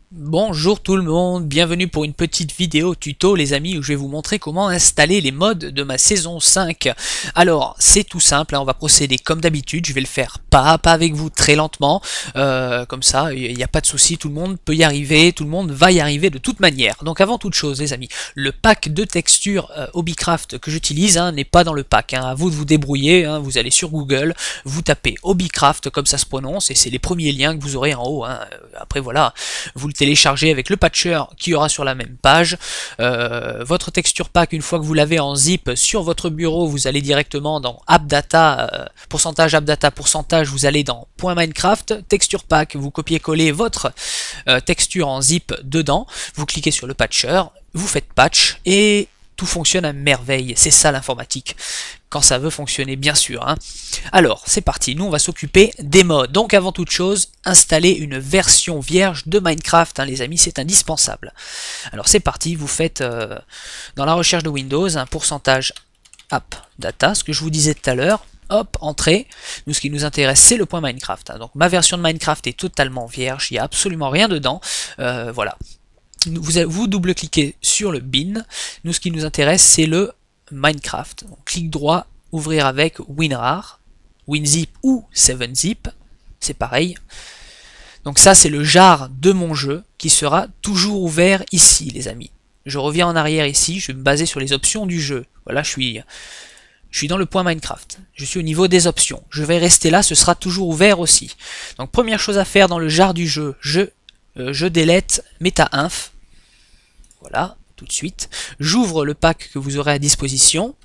Bonjour tout le monde, bienvenue pour une petite vidéo tuto les amis où je vais vous montrer comment installer les mods de ma saison 5. Alors c'est tout simple, hein, on va procéder comme d'habitude, je vais le faire pas à pas avec vous très lentement, comme ça il n'y a pas de souci, tout le monde peut y arriver, tout le monde va y arriver de toute manière. Donc avant toute chose les amis, le pack de textures Hobbycraft que j'utilise n'est pas dans le pack, à vous de vous débrouiller, vous allez sur Google, vous tapez Hobbycraft comme ça se prononce et c'est les premiers liens que vous aurez en haut, après voilà, vous le téléchargez avec le patcher qui aura sur la même page. Votre texture pack, une fois que vous l'avez en zip sur votre bureau, vous allez directement dans AppData, pourcentage AppData, pourcentage, vous allez dans .minecraft, texture pack, vous copiez-collez votre texture en zip dedans, vous cliquez sur le patcher, vous faites patch et tout fonctionne à merveille, c'est ça l'informatique, quand ça veut fonctionner bien sûr. Alors c'est parti, nous on va s'occuper des mods. Donc avant toute chose, installer une version vierge de Minecraft, les amis, c'est indispensable. Alors c'est parti, vous faites dans la recherche de Windows un pourcentage app data, ce que je vous disais tout à l'heure. Hop, entrée. Nous, ce qui nous intéresse, c'est le point Minecraft. Donc ma version de Minecraft est totalement vierge, il n'y a absolument rien dedans. Voilà. Vous double-cliquez sur le bin. Nous, ce qui nous intéresse, c'est le Minecraft. Donc, clic droit, ouvrir avec WinRAR, WinZip ou 7zip. C'est pareil. Donc ça, c'est le jar de mon jeu qui sera toujours ouvert ici, les amis. Je reviens en arrière ici, je vais me baser sur les options du jeu. Voilà, je suis dans le point Minecraft. Je suis au niveau des options. Je vais rester là, ce sera toujours ouvert aussi. Donc première chose à faire dans le jar du jeu, je délète meta-inf. Voilà, tout de suite. J'ouvre le pack que vous aurez à disposition.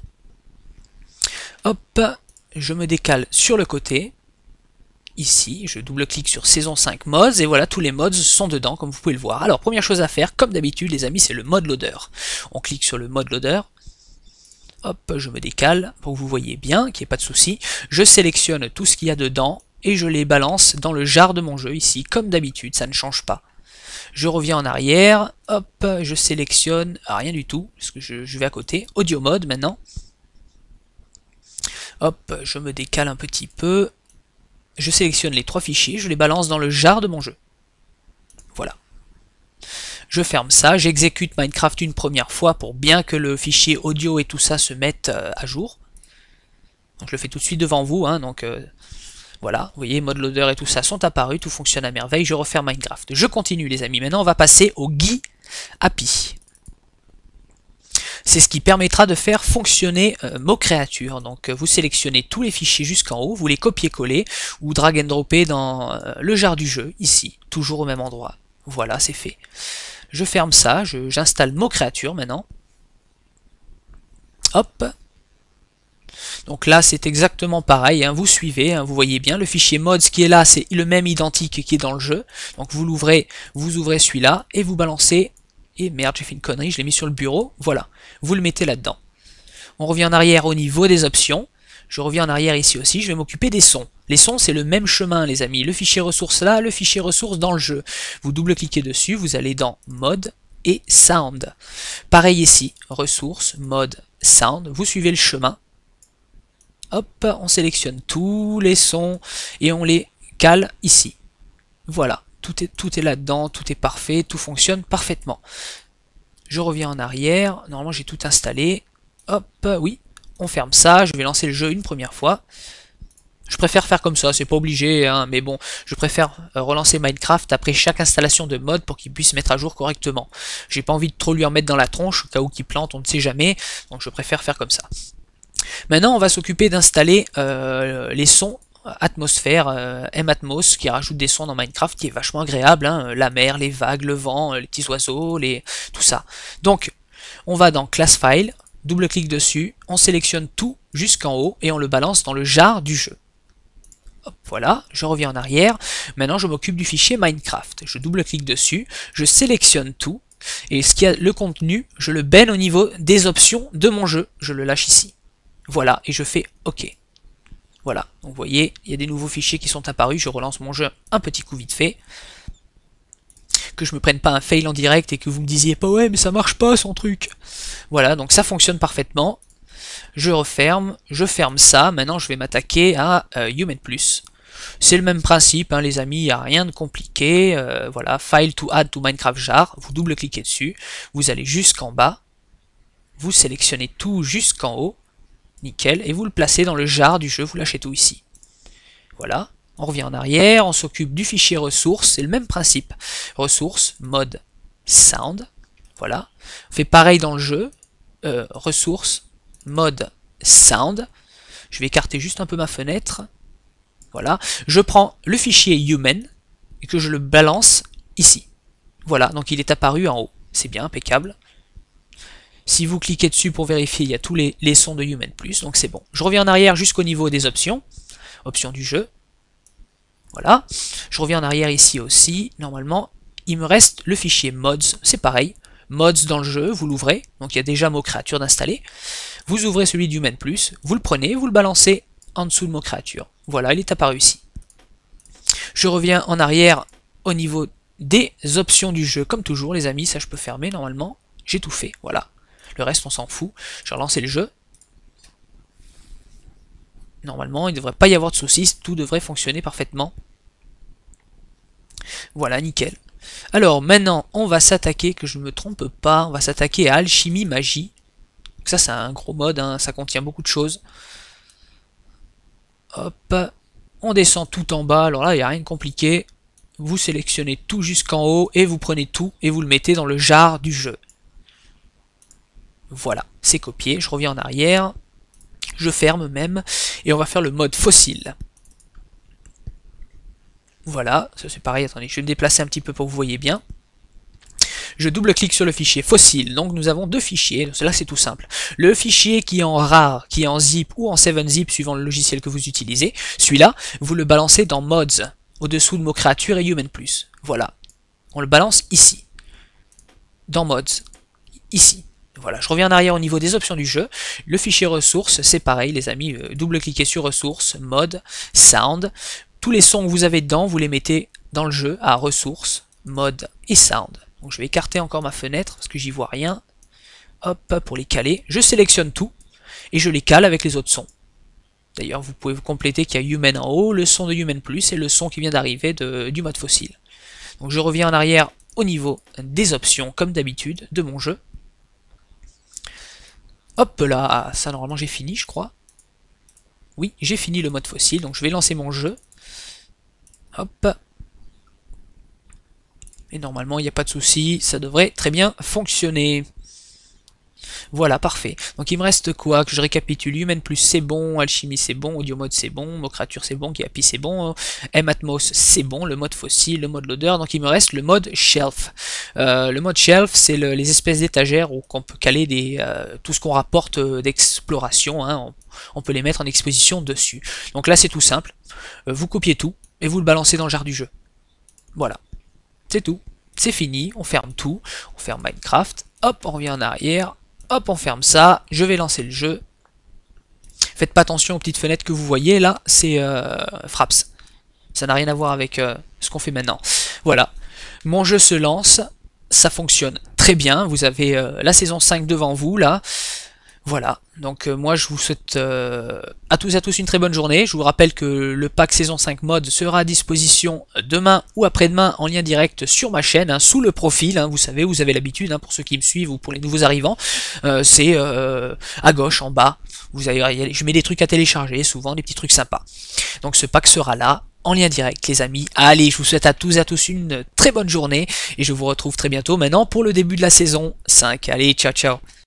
Hop, je me décale sur le côté. Ici, je double-clique sur saison 5 mods, et voilà, tous les mods sont dedans, comme vous pouvez le voir. Alors, première chose à faire, comme d'habitude, les amis, c'est le mod loader. On clique sur le mod loader. Hop, je me décale, pour que vous voyez bien, qu'il n'y ait pas de souci. Je sélectionne tout ce qu'il y a dedans, et je les balance dans le jar de mon jeu, ici, comme d'habitude, ça ne change pas. Je reviens en arrière, hop, je sélectionne, rien du tout, parce que je vais à côté, audio mode maintenant. Hop, je me décale un petit peu, je sélectionne les trois fichiers, je les balance dans le jar de mon jeu. Voilà. Je ferme ça, j'exécute Minecraft une première fois pour bien que le fichier audio et tout ça se mettent à jour. Donc je le fais tout de suite devant vous, voilà, vous voyez, mode loader et tout ça sont apparus, tout fonctionne à merveille, je refais Minecraft. Je continue les amis, maintenant on va passer au GUI API. C'est ce qui permettra de faire fonctionner MoCreature. Donc vous sélectionnez tous les fichiers jusqu'en haut, vous les copiez-coller ou drag and dropper dans le jar du jeu, ici, toujours au même endroit. Voilà, c'est fait. Je ferme ça, j'installe MoCreature maintenant. Hop. Donc là c'est exactement pareil, vous suivez, vous voyez bien, le fichier mods qui est là c'est le même identique qui est dans le jeu, donc vous l'ouvrez, vous ouvrez celui-là et vous balancez, et merde j'ai fait une connerie, je l'ai mis sur le bureau, voilà, vous le mettez là-dedans. On revient en arrière au niveau des options, je reviens en arrière ici aussi, je vais m'occuper des sons. Les sons c'est le même chemin les amis, le fichier ressources là, le fichier ressources dans le jeu. Vous double-cliquez dessus, vous allez dans mode et sound. Pareil ici, ressources, mode, sound, vous suivez le chemin. Hop, on sélectionne tous les sons et on les cale ici. Voilà, tout est là-dedans, tout est parfait, tout fonctionne parfaitement. Je reviens en arrière, normalement j'ai tout installé. Hop, oui, on ferme ça, je vais lancer le jeu une première fois. Je préfère faire comme ça, c'est pas obligé, mais bon, je préfère relancer Minecraft après chaque installation de mode pour qu'il puisse se mettre à jour correctement. J'ai pas envie de trop lui en mettre dans la tronche, au cas où qu'il plante, on ne sait jamais, donc je préfère faire comme ça. Maintenant, on va s'occuper d'installer les sons atmosphère, M-Atmos, qui rajoute des sons dans Minecraft, qui est vachement agréable, la mer, les vagues, le vent, les petits oiseaux, tout ça. Donc, on va dans Class File, double-clic dessus, on sélectionne tout jusqu'en haut, et on le balance dans le jar du jeu. Hop, voilà, je reviens en arrière, maintenant je m'occupe du fichier Minecraft. Je double-clique dessus, je sélectionne tout, et ce qui a le contenu, je le baigne au niveau des options de mon jeu, je le lâche ici. Voilà, et je fais OK. Voilà, donc vous voyez, il y a des nouveaux fichiers qui sont apparus, je relance mon jeu un petit coup vite fait. Que je me prenne pas un fail en direct et que vous me disiez pas ouais mais ça marche pas son truc. Voilà, donc ça fonctionne parfaitement. Je referme, je ferme ça, maintenant je vais m'attaquer à Human Plus. C'est le même principe, hein, les amis, il n'y a rien de compliqué. Voilà, File to add to Minecraft jar, vous double-cliquez dessus, vous allez jusqu'en bas, vous sélectionnez tout jusqu'en haut, nickel, et vous le placez dans le jar du jeu, vous lâchez tout ici. Voilà, on revient en arrière, on s'occupe du fichier ressources, c'est le même principe. Ressources, mode, sound, voilà. On fait pareil dans le jeu, ressources, mode, sound. Je vais écarter juste un peu ma fenêtre. Voilà, je prends le fichier human et que je le balance ici. Voilà, donc il est apparu en haut. C'est bien, impeccable. Si vous cliquez dessus pour vérifier, il y a tous les sons de Human Plus, donc c'est bon. Je reviens en arrière jusqu'au niveau des options. Options du jeu. Voilà. Je reviens en arrière ici aussi. Normalement, il me reste le fichier mods. C'est pareil. Mods dans le jeu, vous l'ouvrez. Donc il y a déjà mot créature d'installer. Vous ouvrez celui de Human Plus. Vous le prenez, vous le balancez en dessous de mot créature. Voilà, il est apparu ici. Je reviens en arrière au niveau des options du jeu. Comme toujours, les amis, ça je peux fermer normalement. J'ai tout fait, voilà. Le reste, on s'en fout. Je vais relancer le jeu. Normalement, il ne devrait pas y avoir de soucis. Tout devrait fonctionner parfaitement. Voilà, nickel. Alors, maintenant, on va s'attaquer, que je ne me trompe pas, on va s'attaquer à Alchimie Magie. Donc ça, c'est un gros mode, hein, ça contient beaucoup de choses. Hop. On descend tout en bas. Alors là, il n'y a rien de compliqué. Vous sélectionnez tout jusqu'en haut et vous prenez tout et vous le mettez dans le jar du jeu. Voilà, c'est copié, je reviens en arrière, je ferme même, et on va faire le mode fossile. Voilà, ça c'est pareil, attendez, je vais me déplacer un petit peu pour que vous voyez bien. Je double-clique sur le fichier fossile, donc nous avons deux fichiers, là c'est tout simple. Le fichier qui est en RAR, qui est en zip ou en 7-zip suivant le logiciel que vous utilisez, celui-là, vous le balancez dans mods, au-dessous de mot créature et human plus. Voilà, on le balance ici, dans mods, ici. Voilà, je reviens en arrière au niveau des options du jeu. Le fichier ressources, c'est pareil les amis, double-cliquez sur ressources, mode, sound. Tous les sons que vous avez dedans, vous les mettez dans le jeu à ressources, mode et sound. Donc je vais écarter encore ma fenêtre parce que j'y vois rien. Hop, pour les caler. Je sélectionne tout et je les cale avec les autres sons. D'ailleurs, vous pouvez vous compléter qu'il y a Human en haut, le son de Human Plus et le son qui vient d'arriver du mode fossile. Donc je reviens en arrière au niveau des options, comme d'habitude, de mon jeu. Hop là, ça normalement j'ai fini je crois. Oui, j'ai fini le mode fossile, donc je vais lancer mon jeu. Hop. Et normalement il n'y a pas de souci, ça devrait très bien fonctionner. Voilà, parfait. Donc il me reste quoi? Que je récapitule. Human Plus c'est bon, Alchimie c'est bon, Audio Mode c'est bon, Mot Créature c'est bon, Kiapi c'est bon, M-Atmos c'est bon, le mode fossile, le mode loader, donc il me reste le mode shelf. Le mode shelf c'est les espèces d'étagères où on peut caler tout ce qu'on rapporte d'exploration, hein, on peut les mettre en exposition dessus. Donc là c'est tout simple, vous copiez tout et vous le balancez dans le jar du jeu. Voilà, c'est tout. C'est fini, on ferme tout, on ferme Minecraft, hop, on revient en arrière, hop, on ferme ça, je vais lancer le jeu. Faites pas attention aux petites fenêtres que vous voyez, là, c'est Fraps. Ça n'a rien à voir avec ce qu'on fait maintenant. Voilà, mon jeu se lance, ça fonctionne très bien, vous avez la saison 5 devant vous, là. Voilà, donc moi je vous souhaite à tous et à tous une très bonne journée. Je vous rappelle que le pack saison 5 mode sera à disposition demain ou après-demain en lien direct sur ma chaîne, hein, sous le profil, hein, vous savez, vous avez l'habitude, hein, pour ceux qui me suivent ou pour les nouveaux arrivants, c'est à gauche, en bas, vous avez, je mets des trucs à télécharger, souvent des petits trucs sympas. Donc ce pack sera là, en lien direct les amis. Allez, je vous souhaite à tous et à tous une très bonne journée, et je vous retrouve très bientôt maintenant pour le début de la saison 5. Allez, ciao ciao.